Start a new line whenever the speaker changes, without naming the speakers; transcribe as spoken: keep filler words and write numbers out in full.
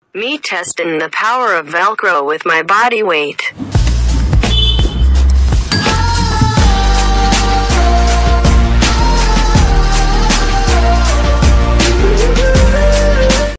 Me testing the power of Velcro with my body weight.